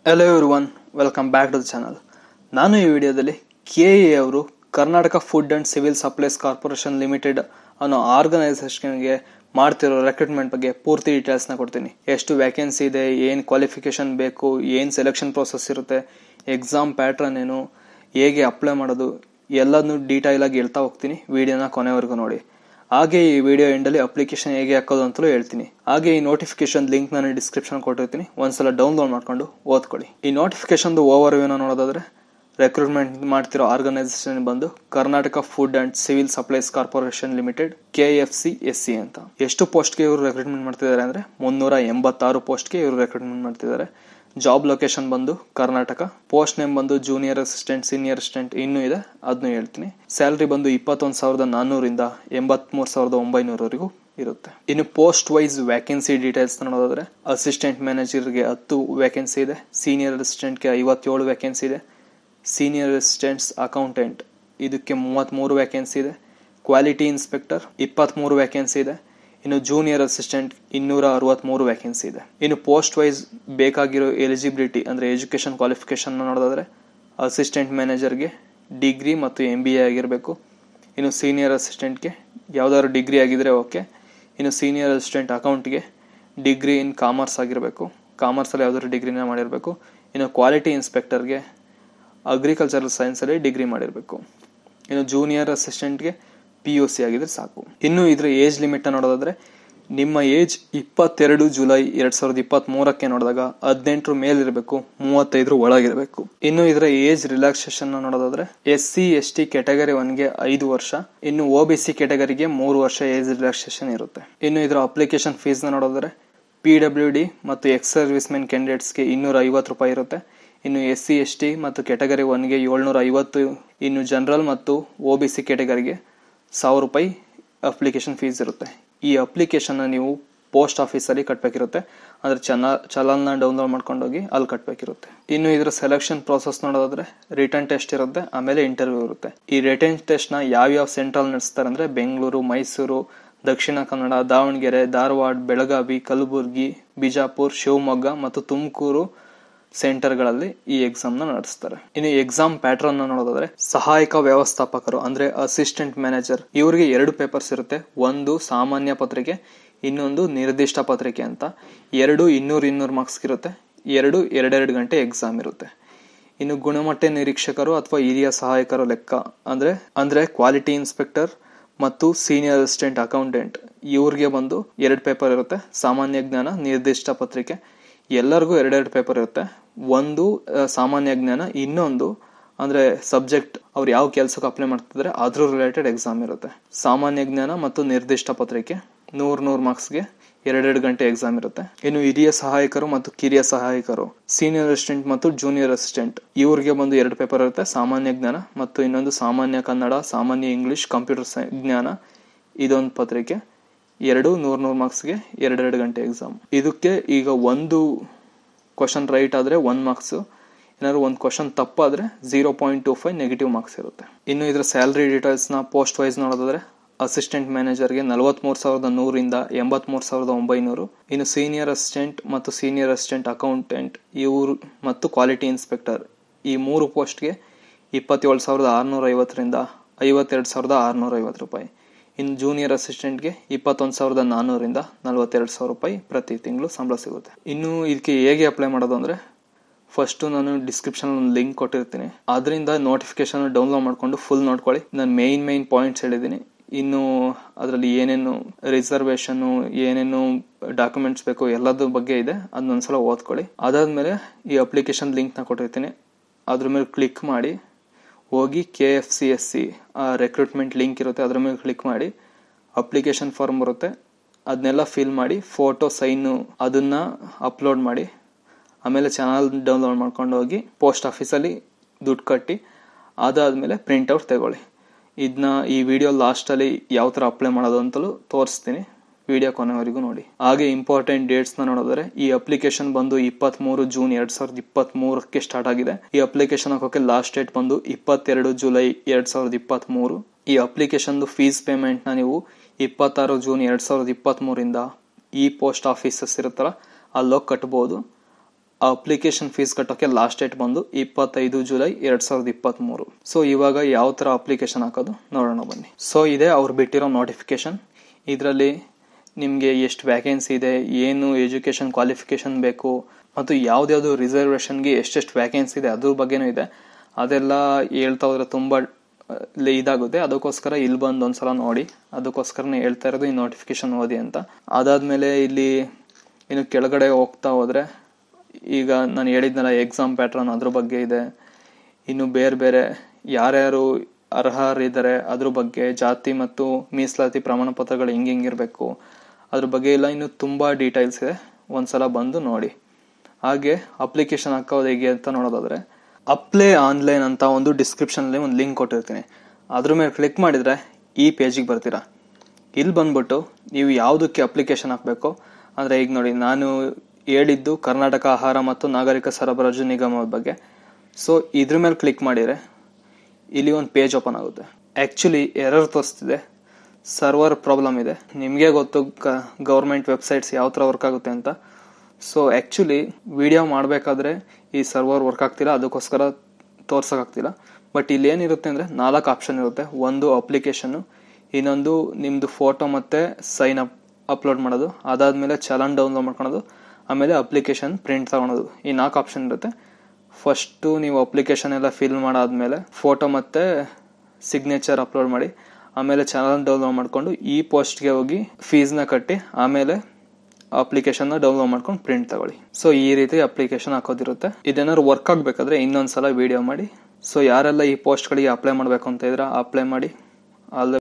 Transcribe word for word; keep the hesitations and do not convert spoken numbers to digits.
Hello everyone, welcome back to the channel. ನಾನು ಈ ವಿಡಿಯೋದಲ್ಲಿ ಕೆ ಎ ಅವರು Karnataka Food and Civil Supplies Corporation Limited ಅನ್ನೋ ಆರ್ಗನೈಸೇಷನ್ಗೆ ಮಾಡ್ತಿರೋ ರೆಕ್ರೂಟ್ಮೆಂಟ್ ಬಗ್ಗೆ ಪೂರ್ತಿ ಡೀಟೇಲ್ಸ್ನ ಕೊಡ್ತೀನಿ. ಎಷ್ಟು ವ್ಯಾಕೆನ್ಸಿ ಇದೆ, ಏನು ಕ್ವಾಲಿಫಿಕೇಶನ್ ಬೇಕು, ಏನು ಸೆಲೆಕ್ಷನ್ ಪ್ರೋಸೆಸ್ ಇರುತ್ತೆ, ಎಕ್ಸಾಮ್ ಪ್ಯಾಟ್ರನ್ ಏನು, ಹೇಗೆ ಅಪ್ಲೈ ಮಾಡೋದು ಎಲ್ಲದನ್ನು ಡೀಟೈಲ್ ಆಗಿ ಹೇಳ್ತಾ ಹೋಗ್ತೀನಿ. ವಿಡಿಯೋನ ಕೊನೆವರೆಗೂ ನೋಡಿ. ಹಾಗೆ ಈ ವಿಡಿಯೋ ಎಂಡಲ್ಲಿ ಅಪ್ಲಿಕೇಶನ್ ಹೇಗೆ ಹಾಕೋದು ಅಂತಲೂ ಹೇಳ್ತೀನಿ. ಹಾಗೆ ಈ ನೋಟಿಫಿಕೇಶನ್ ಲಿಂಕ್ ನಾನು ಡಿಸ್ಕ್ರಿಪ್ಷನ್ ಕೊಟ್ಟಿರ್ತೀನಿ, ಒಂದ್ಸಲ ಡೌನ್ಲೋಡ್ ಮಾಡ್ಕೊಂಡು ಓದ್ಕೊಳ್ಳಿ. ಈ ನೋಟಿಫಿಕೇಶನ್ ಓವರ್ ವ್ಯೂನ ನೋಡೋದಾದ್ರೆ ರೆಕ್ರೂಟ್ಮೆಂಟ್ ಮಾಡ್ತಿರೋ ಆರ್ಗನೈಸೇಷನ್ ಬಂದು Karnataka Food and Civil Supplies Corporation Limited K F C S C ಅಂತ. ಎಷ್ಟು ಪೋಸ್ಟ್ಗೆ ಇವರು ರೆಕ್ರೂಟ್ಮೆಂಟ್ ಮಾಡ್ತಿದ್ದಾರೆ ಅಂದ್ರೆ ಮುನ್ನೂರ ಎಂಬತ್ತಾರು ಪೋಸ್ಟ್ಗೆ ಇವರು ರೆಕ್ರೂಟ್ಮೆಂಟ್ ಮಾಡ್ತಿದ್ದಾರೆ. ಜಾಬ್ ಲೊಕೇಶನ್ ಬಂದು ಕರ್ನಾಟಕ. ಪೋಸ್ಟ್ ನೇಮ್ ಬಂದು ಜೂನಿಯರ್ ಅಸಿಸ್ಟೆಂಟ್, ಸೀನಿಯರ್ ಅಸಿಸ್ಟೆಂಟ್ ಇನ್ನೂ ಇದೆ, ಅದನ್ನು ಹೇಳ್ತೀನಿ. ಸ್ಯಾಲರಿ ಬಂದು ಇಪ್ಪತ್ತೊಂದು ಸಾವಿರದ ನಾನ್ನೂರಿಂದ ಎಂಬತ್ಮೂರು ಸಾವಿರದ ಒಂಬೈನೂರವರೆಗೂ ಇರುತ್ತೆ. ಇನ್ನು ಪೋಸ್ಟ್ ವೈಸ್ ವ್ಯಾಕೆನ್ಸಿ ಡೀಟೇಲ್ಸ್ ನೋಡೋದಾದ್ರೆ ಅಸಿಸ್ಟೆಂಟ್ ಮ್ಯಾನೇಜರ್ಗೆ ಹತ್ತು ವ್ಯಾಕೆನ್ಸಿ ಇದೆ, ಸೀನಿಯರ್ ಅಸಿಸ್ಟೆಂಟ್ಗೆ ಐವತ್ತೇಳು ವ್ಯಾಕೆನ್ಸಿ ಇದೆ, ಸೀನಿಯರ್ ಅಸಿಸ್ಟೆಂಟ್ಸ್ ಅಕೌಂಟೆಂಟ್ ಇದಕ್ಕೆ ಮೂವತ್ತ್ಮೂರು ವ್ಯಾಕೆನ್ಸಿ ಇದೆ, ಕ್ವಾಲಿಟಿ ಇನ್ಸ್ಪೆಕ್ಟರ್ ಇಪ್ಪತ್ತ್ಮೂರು ವ್ಯಾಕೆನ್ಸಿ ಇದೆ, ಇನ್ನು ಜೂನಿಯರ್ ಅಸಿಸ್ಟೆಂಟ್ ಇನ್ನೂರ ಅರವತ್ಮೂರು ವ್ಯಾಕೆನ್ಸಿ ಇದೆ. ಇನ್ನು ಪೋಸ್ಟ್ ವೈಸ್ ಬೇಕಾಗಿರೋ ಎಲಿಜಿಬಿಲಿಟಿ ಅಂದ್ರೆ ಎಜುಕೇಶನ್ ಕ್ವಾಲಿಫಿಕೇಶನ್ ನೋಡೋದಾದ್ರೆ ಅಸಿಸ್ಟೆಂಟ್ ಮ್ಯಾನೇಜರ್ಗೆ ಡಿಗ್ರಿ ಮತ್ತು ಎಂ ಬಿ ಎ ಆಗಿರಬೇಕು. ಇನ್ನು ಸೀನಿಯರ್ ಅಸಿಸ್ಟೆಂಟ್ಗೆ ಯಾವ್ದಾದ್ರು ಡಿಗ್ರಿ ಆಗಿದ್ರೆ ಓಕೆ. ಇನ್ನು ಸೀನಿಯರ್ ಅಸಿಸ್ಟೆಂಟ್ ಅಕೌಂಟ್ಗೆ ಡಿಗ್ರಿ ಇನ್ ಕಾಮರ್ಸ್ ಆಗಿರಬೇಕು, ಕಾಮರ್ಸಲ್ಲಿ ಯಾವ್ದಾದ್ರು ಡಿಗ್ರಿನ ಮಾಡಿರಬೇಕು. ಇನ್ನು ಕ್ವಾಲಿಟಿ ಇನ್ಸ್ಪೆಕ್ಟರ್ಗೆ ಅಗ್ರಿಕಲ್ಚರಲ್ ಸೈನ್ಸಲ್ಲಿ ಡಿಗ್ರಿ ಮಾಡಿರಬೇಕು. ಇನ್ನು ಜೂನಿಯರ್ ಅಸಿಸ್ಟೆಂಟ್ಗೆ ಪಿ ಯು ಸಿ ಆಗಿದ್ರೆ ಸಾಕು. ಇನ್ನು ಇದ್ರ ಏಜ್ ಲಿಮಿಟ್ ನೋಡೋದಾದ್ರೆ ನಿಮ್ಮ ಏಜ್ ಇಪ್ಪತ್ತೆರಡು ಜುಲೈ ಎರಡ್ ಸಾವಿರದ ಇಪ್ಪತ್ತ್ ಮೂರಕ್ಕೆ ನೋಡಿದಾಗ ಹದಿನೆಂಟರ ಮೇಲಿರಬೇಕು, ಮೂವತ್ತೈದರ ಒಳಗಿರಬೇಕು. ಇನ್ನು ಇದರ ಏಜ್ ರಿಲ್ಯಾಕ್ಸೇಷನ್ ನೋಡೋದಾದ್ರೆ S C S T category ಒನ್ಗೆ ಐದು ವರ್ಷ, ಇನ್ನು ಒ ಬಿ ಸಿ ಕ್ಯಾಟಗರಿಗೆ ಮೂರು ವರ್ಷ ಏಜ್ ರಿಲ್ಯಾಕ್ಸೇಷನ್ ಇರುತ್ತೆ. ಇನ್ನು ಇದರ ಅಪ್ಲಿಕೇಶನ್ ಫೀಸ್ ನ ನೋಡೋದಾದ್ರೆ ಪಿ ಡಬ್ಲ್ಯೂ ಡಿ ಮತ್ತು ಎಕ್ಸ್ ಸರ್ವಿಸ್ ಮೆನ್ ಕ್ಯಾಂಡಿಡೇಟ್ಸ್ಗೆ ಇನ್ನೂರ ಐವತ್ತು ರೂಪಾಯಿ ಇರುತ್ತೆ. ಇನ್ನು ಎಸ್ ಸಿ ಎಸ್ ಟಿ ಮತ್ತು ಕ್ಯಾಟಗರಿ ಒನ್ಗೆ ಏಳ್ನೂರ ಐವತ್ತು, ಇನ್ನು ಜನರಲ್ ಮತ್ತು ಒ ಬಿ ಸಿ ಕ್ಯಾಟಗರಿಗೆ ಸಾವಿರ ರೂಪಾಯಿ ಅಪ್ಲಿಕೇಶನ್ ಫೀಸ್ ಇರುತ್ತೆ. ಈ ಅಪ್ಲಿಕೇಶನ್ ನೀವು ಪೋಸ್ಟ್ ಆಫೀಸಲ್ಲಿ ಕಟ್ಟಬೇಕಿರುತ್ತೆ, ಅಂದ್ರೆ ಚಲ ಚಲನ್ನ ಡೌನ್ಲೋಡ್ ಮಾಡ್ಕೊಂಡೋಗಿ ಅಲ್ಲಿ ಕಟ್ಟಬೇಕಿರುತ್ತೆ. ಇನ್ನು ಇದರ ಸೆಲೆಕ್ಷನ್ ಪ್ರೋಸೆಸ್ ನೋಡೋದಾದ್ರೆ ರಿಟರ್ನ್ ಟೆಸ್ಟ್ ಇರುತ್ತೆ, ಆಮೇಲೆ ಇಂಟರ್ವ್ಯೂ ಇರುತ್ತೆ. ಈ ರಿಟರ್ನ್ ಟೆಸ್ಟ್ ನ ಯಾವ್ಯಾವ ಸೆಂಟ್ರಲ್ ನಡೆಸ್ತಾರೆ ಅಂದ್ರೆ ಬೆಂಗಳೂರು, ಮೈಸೂರು, ದಕ್ಷಿಣ ಕನ್ನಡ, ದಾವಣಗೆರೆ, ಧಾರವಾಡ, ಬೆಳಗಾವಿ, ಕಲಬುರಗಿ, ಬಿಜಾಪುರ್, ಶಿವಮೊಗ್ಗ ಮತ್ತು ತುಮಕೂರು ಸೆಂಟರ್ಗಳಲ್ಲಿ ಈ ಎಕ್ಸಾಮ್ ನ ನಡೆಸ್ತಾರೆ. ಇನ್ನು ಎಕ್ಸಾಮ್ ಪ್ಯಾಟ್ರನ್ ನೋಡೋದಾದ್ರೆ ಸಹಾಯಕ ವ್ಯವಸ್ಥಾಪಕರು ಅಂದ್ರೆ ಅಸಿಸ್ಟೆಂಟ್ ಮ್ಯಾನೇಜರ್ ಇವರಿಗೆ ಎರಡು ಪೇಪರ್ಸ್ ಇರುತ್ತೆ. ಒಂದು ಸಾಮಾನ್ಯ ಪತ್ರಿಕೆ, ಇನ್ನೊಂದು ನಿರ್ದಿಷ್ಟ ಪತ್ರಿಕೆ ಅಂತ. ಎರಡು ಇನ್ನೂರು ಇನ್ನೂರು ಮಾರ್ಕ್ಸ್ ಇರುತ್ತೆ, ಎರಡು ಎರಡೆರಡು ಗಂಟೆ ಎಕ್ಸಾಮ್ ಇರುತ್ತೆ. ಇನ್ನು ಗುಣಮಟ್ಟ ನಿರೀಕ್ಷಕರು ಅಥವಾ ಹಿರಿಯ ಸಹಾಯಕರು ಲೆಕ್ಕ ಅಂದ್ರೆ ಅಂದ್ರೆ ಕ್ವಾಲಿಟಿ ಇನ್ಸ್ಪೆಕ್ಟರ್ ಮತ್ತು ಸೀನಿಯರ್ ಅಸಿಸ್ಟೆಂಟ್ ಅಕೌಂಟೆಂಟ್ ಇವ್ರಿಗೆ ಬಂದು ಎರಡು ಪೇಪರ್ ಇರುತ್ತೆ. ಸಾಮಾನ್ಯ ಜ್ಞಾನ, ನಿರ್ದಿಷ್ಟ ಪತ್ರಿಕೆ ಎಲ್ಲರಿಗೂ ಎರಡೆರಡು ಪೇಪರ್ ಇರುತ್ತೆ. ಒಂದು ಸಾಮಾನ್ಯ ಜ್ಞಾನ, ಇನ್ನೊಂದು ಅಂದ್ರೆ ಸಬ್ಜೆಕ್ಟ್ ಅವ್ರು ಯಾವ ಕೆಲಸಕ್ಕೆ ಅಪ್ಲೈ ಮಾಡ್ತಿದ್ರೆ ಅದ್ರ ರಿಲೇಟೆಡ್ ಎಕ್ಸಾಮ್ ಇರುತ್ತೆ. ಸಾಮಾನ್ಯ ಜ್ಞಾನ ಮತ್ತು ನಿರ್ದಿಷ್ಟ ಪತ್ರಿಕೆ ನೂರ್ ನೂರ್ ಮಾರ್ಕ್ಸ್ಗೆ ಎರಡೆರಡು ಗಂಟೆ ಎಕ್ಸಾಮ್ ಇರುತ್ತೆ. ಇನ್ನು ಹಿರಿಯ ಸಹಾಯಕರು ಮತ್ತು ಕಿರಿಯ ಸಹಾಯಕರು, ಸೀನಿಯರ್ ಅಸಿಸ್ಟೆಂಟ್ ಮತ್ತು ಜೂನಿಯರ್ ಅಸಿಸ್ಟೆಂಟ್ ಇವ್ರಿಗೆ ಬಂದು ಎರಡು ಪೇಪರ್ ಇರುತ್ತೆ. ಸಾಮಾನ್ಯ ಜ್ಞಾನ ಮತ್ತು ಇನ್ನೊಂದು ಸಾಮಾನ್ಯ ಕನ್ನಡ, ಸಾಮಾನ್ಯ ಇಂಗ್ಲಿಷ್, ಕಂಪ್ಯೂಟರ್ ಜ್ಞಾನ ಇದೊಂದು ಪತ್ರಿಕೆ. ಎರಡು ನೂರ್ ನೂರ್ ಮಾರ್ಕ್ಸ್ಗೆ ಎರಡೆರಡು ಗಂಟೆ ಎಕ್ಸಾಮ್. ಇದಕ್ಕೆ ಈಗ ಒಂದು ಕ್ವಶನ್ ರೈಟ್ ಆದ್ರೆ ಒಂದ್ ಮಾರ್ಕ್ಸ್, ಏನಾದ್ರು ಒಂದು ಕ್ವಶನ್ ತಪ್ಪಾದ್ರೆ zero point two five negative marks ಇರುತ್ತೆ. ಇನ್ನು ಇದರ ಸ್ಯಾಲರಿ ಡೀಟೇಲ್ಸ್ ನ ಪೋಸ್ಟ್ ವೈಸ್ ನೋಡೋದಾದ್ರೆ ಅಸಿಸ್ಟೆಂಟ್ ಮ್ಯಾನೇಜರ್ಗೆ ನಲವತ್ಮೂರು ಸಾವಿರದ ನೂರಿಂದ ಎಂಬತ್ಮೂರು ಸಾವಿರದ ಒಂಬೈನೂರು. ಇನ್ನು ಸೀನಿಯರ್ ಅಸಿಸ್ಟೆಂಟ್ ಮತ್ತು ಸೀನಿಯರ್ ಅಸಿಸ್ಟೆಂಟ್ ಅಕೌಂಟೆಂಟ್ ಇವರು ಮತ್ತು ಕ್ವಾಲಿಟಿ ಇನ್ಸ್ಪೆಕ್ಟರ್ ಈ ಮೂರು ಪೋಸ್ಟ್ಗೆ ಇಪ್ಪತ್ತೇಳು ಸಾವಿರದ ಆರ್ನೂರ ಐವತ್ತರಿಂದ ಐವತ್ತೆರಡು ಸಾವಿರದ ಆರ್ನೂರ ಐವತ್ತು ರೂಪಾಯಿ. ಇನ್ನು ಜೂನಿಯರ್ ಅಸಿಸ್ಟೆಂಟ್ಗೆ ಇಪ್ಪತ್ತೊಂದು ಸಾವಿರದ ನಾನ್ನೂರಿಂದ ನಲ್ವತ್ತೆರಡು ಸಾವಿರ ರೂಪಾಯಿ ಪ್ರತಿ ತಿಂಗಳು ಸಂಬಳ ಸಿಗುತ್ತೆ. ಇನ್ನು ಇದಕ್ಕೆ ಹೇಗೆ ಅಪ್ಲೈ ಮಾಡೋದು ಅಂದ್ರೆ ಫಸ್ಟ್ ನಾನು ಡಿಸ್ಕ್ರಿಪ್ಷನ್ ಒಂದು ಲಿಂಕ್ ಕೊಟ್ಟಿರ್ತೀನಿ, ಅದರಿಂದ ನೋಟಿಫಿಕೇಶನ್ ಡೌನ್ಲೋಡ್ ಮಾಡ್ಕೊಂಡು ಫುಲ್ ನೋಡ್ಕೊಳ್ಳಿ. ನಾನು ಮೇನ್ ಮೇನ್ ಪಾಯಿಂಟ್ಸ್ ಹೇಳಿದ್ದೀನಿ. ಇನ್ನು ಅದರಲ್ಲಿ ಏನೇನು ರಿಸರ್ವೇಶನ್, ಏನೇನು ಡಾಕ್ಯುಮೆಂಟ್ಸ್ ಬೇಕು ಎಲ್ಲದ್ರ ಬಗ್ಗೆ ಇದೆ, ಅದನ್ನೊಂದ್ಸಲ ಓದ್ಕೊಳ್ಳಿ. ಅದಾದ್ಮೇಲೆ ಈ ಅಪ್ಲಿಕೇಶನ್ ಲಿಂಕ್ ನ ಕೊಟ್ಟಿರ್ತೀನಿ, ಅದ್ರ ಮೇಲೆ ಕ್ಲಿಕ್ ಮಾಡಿ ಹೋಗಿ K F C S C recruitment link ಇರುತ್ತೆ, ಅದ್ರ ಮೇಲೆ ಕ್ಲಿಕ್ ಮಾಡಿ ಅಪ್ಲಿಕೇಶನ್ ಫಾರ್ಮ್ ಬರುತ್ತೆ, ಅದನ್ನೆಲ್ಲ ಫಿಲ್ ಮಾಡಿ ಫೋಟೋ ಸೈನು ಅದನ್ನ ಅಪ್ಲೋಡ್ ಮಾಡಿ ಆಮೇಲೆ ಚಾನಲ್ ಡೌನ್ಲೋಡ್ ಮಾಡ್ಕೊಂಡು ಹೋಗಿ ಪೋಸ್ಟ್ ಆಫೀಸಲ್ಲಿ ದುಡ್ಡು ಕಟ್ಟಿ ಅದಾದ್ಮೇಲೆ ಪ್ರಿಂಟ್ಔಟ್ ತಗೊಳ್ಳಿ. ಇದನ್ನ ಈ ವಿಡಿಯೋ ಲಾಸ್ಟಲ್ಲಿ ಯಾವ ಥರ ಅಪ್ಲೈ ಮಾಡೋದು ಅಂತಲೂ ತೋರಿಸ್ತೀನಿ, ವಿಡಿಯೋ ಕೊನೆವರೆಗೂ ನೋಡಿ. ಹಾಗೆ ಇಂಪಾರ್ಟೆಂಟ್ ಡೇಟ್ಸ್ ನ ನೋಡಿದ್ರೆ ಈ ಅಪ್ಲಿಕೇಶನ್ ಬಂದು ಇಪ್ಪತ್ತ್ ಮೂರು ಜೂನ್ ಎರಡ್ ಸಾವಿರದ ಇಪ್ಪತ್ತ್ ಮೂರಕ್ಕೆ ಸ್ಟಾರ್ಟ್ ಆಗಿದೆ. ಈ ಅಪ್ಲಿಕೇಶನ್ ಹಾಕೋಕೆ ಲಾಸ್ಟ್ ಡೇಟ್ ಬಂದು ಇಪ್ಪತ್ತೆರಡು ಜುಲೈ ಎರಡ್ ಸಾವಿರದ ಇಪ್ಪತ್ತ್ ಮೂರು. ಈ ಅಪ್ಲಿಕೇಶನ್ ಫೀಸ್ ಪೇಮೆಂಟ್ ನ ನೀವು ಇಪ್ಪತ್ತಾರು ಜೂನ್ ಎರಡ್ ಸಾವಿರದ ಇಪ್ಪತ್ತ್ ಮೂರಿಂದ ಈ ಪೋಸ್ಟ್ ಆಫೀಸಸ್ ಇರುತ್ತಲ್ಲ ಅಲ್ಲೋಗಿ ಕಟ್ಬೋದು. ಆ ಅಪ್ಲಿಕೇಶನ್ ಫೀಸ್ ಕಟ್ಟೋಕೆ ಲಾಸ್ಟ್ ಡೇಟ್ ಬಂದು ಇಪ್ಪತ್ತೈದು ಜುಲೈ ಎರಡ್ ಸಾವಿರದ ಇಪ್ಪತ್ತ್ ಮೂರು. ಸೊ ಇವಾಗ ಯಾವ ತರ ಅಪ್ಲಿಕೇಶನ್ ಹಾಕೋದು ನೋಡೋಣ ಬನ್ನಿ. ಸೊ ಇದೆ ಅವ್ರು ಬಿಟ್ಟಿರೋ ನೋಟಿಫಿಕೇಶನ್. ಇದರಲ್ಲಿ ನಿಮಗೆ ಎಷ್ಟು ವ್ಯಾಕೆನ್ಸಿ ಇದೆ, ಏನು ಎಜುಕೇಶನ್ ಕ್ವಾಲಿಫಿಕೇಶನ್ ಬೇಕು ಮತ್ತು ಯಾವ್ದ್ಯಾವ್ದು ರಿಸರ್ವೇಶನ್ಗೆ ಎಷ್ಟೆಷ್ಟು ವ್ಯಾಕೆನ್ಸಿ ಇದೆ ಅದ್ರ ಬಗ್ಗೆನೂ ಇದೆ. ಅದೆಲ್ಲ ಹೇಳ್ತಾ ಹೋದ್ರೆ ತುಂಬಾ ಇದಾಗುತ್ತೆ. ಅದಕ್ಕೋಸ್ಕರ ಇಲ್ಲಿ ಬಂದು ಒಂದ್ಸಲ ನೋಡಿ, ಅದಕ್ಕೋಸ್ಕರನೇ ಹೇಳ್ತಾ ಇರೋದು ಈ ನೋಟಿಫಿಕೇಶನ್ ಓದಿ ಅಂತ. ಅದಾದ್ಮೇಲೆ ಇಲ್ಲಿ ಇನ್ನು ಕೆಳಗಡೆ ಹೋಗ್ತಾ ಹೋದ್ರೆ ಈಗ ನಾನು ಹೇಳಿದ್ನಲ್ಲ ಎಕ್ಸಾಮ್ ಪ್ಯಾಟ್ರನ್ ಅದ್ರ ಬಗ್ಗೆ ಇದೆ. ಇನ್ನು ಬೇರೆ ಬೇರೆ ಯಾರ್ಯಾರು ಅರ್ಹರಿದ್ದಾರೆ ಅದ್ರ ಬಗ್ಗೆ, ಜಾತಿ ಮತ್ತು ಮೀಸಲಾತಿ ಪ್ರಮಾಣ ಪತ್ರಗಳು ಹಿಂಗೆ ಹಿಂಗಿರ್ಬೇಕು ಅದ್ರ ಬಗ್ಗೆ ಎಲ್ಲ ಇನ್ನು ತುಂಬಾ ಡೀಟೇಲ್ಸ್ ಇದೆ. ಒಂದ್ಸಲ ಬಂದು ನೋಡಿ. ಹಾಗೆ ಅಪ್ಲಿಕೇಶನ್ ಹಾಕೋದು ಹೇಗೆ ಅಂತ ನೋಡೋದಾದ್ರೆ ಅಪ್ಲೈ ಆನ್ಲೈನ್ ಅಂತ ಒಂದು ಡಿಸ್ಕ್ರಿಪ್ಷನ್ ಅಲ್ಲಿ ಒಂದು ಲಿಂಕ್ ಕೊಟ್ಟಿರ್ತೀನಿ. ಅದ್ರ ಮೇಲೆ ಕ್ಲಿಕ್ ಮಾಡಿದ್ರೆ ಈ ಪೇಜಿಗೆ ಬರ್ತೀರಾ. ಇಲ್ಲಿ ಬಂದ್ಬಿಟ್ಟು ನೀವು ಯಾವುದಕ್ಕೆ ಅಪ್ಲಿಕೇಶನ್ ಹಾಕಬೇಕು ಅಂದ್ರೆ ಈಗ ನೋಡಿ, ನಾನು ಹೇಳಿದ್ದು ಕರ್ನಾಟಕ ಆಹಾರ ಮತ್ತು ನಾಗರಿಕ ಸರಬರಾಜು ನಿಗಮದ ಬಗ್ಗೆ. ಸೊ ಇದ್ರ ಮೇಲೆ ಕ್ಲಿಕ್ ಮಾಡಿದ್ರೆ ಇಲ್ಲಿ ಒಂದು ಪೇಜ್ ಓಪನ್ ಆಗುತ್ತೆ. ಆಕ್ಚುಲಿ ಎರರ್ ತೋರಿಸ್ತಿದೆ, ಸರ್ವರ್ ಪ್ರಾಬ್ಲಮ್ ಇದೆ. ನಿಮಗೆ ಗೊತ್ತು ಗೌರ್ಮೆಂಟ್ ವೆಬ್ಸೈಟ್ಸ್ ಯಾವ ತರ ವರ್ಕ್ ಆಗುತ್ತೆ ಅಂತ. ಸೊ ಆಕ್ಚುಲಿ ವಿಡಿಯೋ ಮಾಡಬೇಕಾದ್ರೆ ಈ ಸರ್ವರ್ ವರ್ಕ್ ಆಗ್ತಿಲ್ಲ, ಅದಕ್ಕೋಸ್ಕರ ತೋರ್ಸೋಕ್ಕಾಗ್ತಿಲ್ಲ. ಬಟ್ ಇಲ್ಲಿ ಏನಿರುತ್ತೆ ಅಂದ್ರೆ ನಾಲ್ಕು ಆಪ್ಷನ್ ಇರುತ್ತೆ. ಒಂದು ಅಪ್ಲಿಕೇಶನ್, ಇನ್ನೊಂದು ನಿಮ್ದು ಫೋಟೋ ಮತ್ತೆ ಸೈನ್ ಅಪ್ ಅಪ್ಲೋಡ್ ಮಾಡೋದು, ಅದಾದ್ಮೇಲೆ ಚಲನ್ ಡೌನ್ಲೋಡ್ ಮಾಡ್ಕೊಳೋದು, ಆಮೇಲೆ ಅಪ್ಲಿಕೇಶನ್ ಪ್ರಿಂಟ್ ತಗೊಳೋದು. ಈ ನಾಲ್ಕು ಆಪ್ಷನ್ ಇರುತ್ತೆ. ಫಸ್ಟು ನೀವು ಅಪ್ಲಿಕೇಶನ್ ಎಲ್ಲ ಫಿಲ್ ಮಾಡಾದ್ಮೇಲೆ ಫೋಟೋ ಮತ್ತೆ ಸಿಗ್ನೇಚರ್ ಅಪ್ಲೋಡ್ ಮಾಡಿ, ಆಮೇಲೆ ಚಾನಲ್ ಡೌನ್ಲೋಡ್ ಮಾಡ್ಕೊಂಡು ಈ ಪೋಸ್ಟ್ಗೆ ಹೋಗಿ ಫೀಸ್ನ ಕಟ್ಟಿ ಆಮೇಲೆ ಅಪ್ಲಿಕೇಶನ್ ಡೌನ್ಲೋಡ್ ಮಾಡ್ಕೊಂಡು ಪ್ರಿಂಟ್ ತಗೊಳ್ಳಿ. ಸೊ ಈ ರೀತಿ ಅಪ್ಲಿಕೇಶನ್ ಹಾಕೋದಿರುತ್ತೆ. ಇದೇನಾದ್ರು ವರ್ಕ್ ಆಗ್ಬೇಕಾದ್ರೆ ಇನ್ನೊಂದ್ಸಲ ವಿಡಿಯೋ ಮಾಡಿ. ಸೊ ಯಾರೆಲ್ಲ ಈ ಪೋಸ್ಟ್ಗಳಿಗೆ ಅಪ್ಲೈ ಮಾಡಬೇಕು ಅಂತ ಇದ್ರೆ ಅಪ್ಲೈ ಮಾಡಿ. ಆಲ್